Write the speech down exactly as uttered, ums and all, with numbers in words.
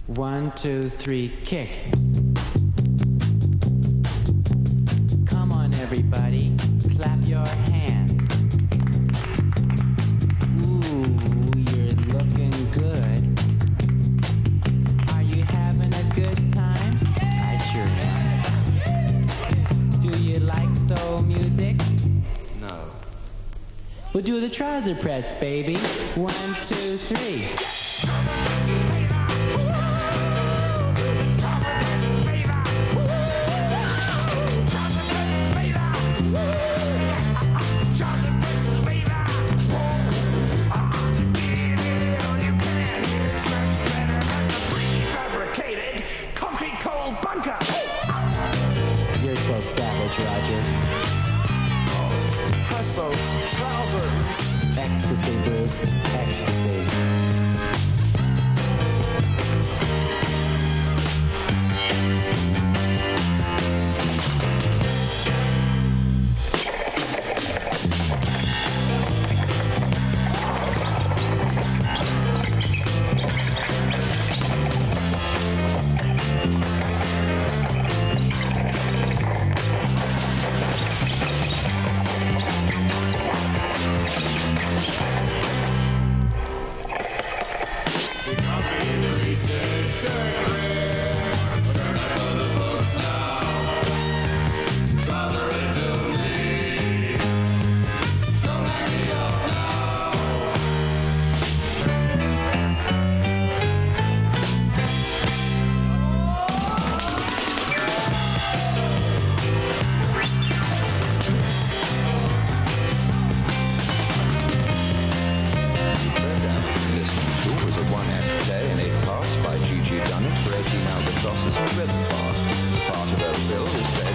One, two, three, kick. Come on, everybody, clap your hands. Ooh, you're looking good. Are you having a good time? I sure am. Do you like soul music? No. We'll do the Trouser Press, baby. One, two, three. You're so savage, Roger. Press those trousers. Ecstasy, Bruce. Ecstasy. By G G Dunnett for eighteen albatrosses and rhythm fast. Part of her bill is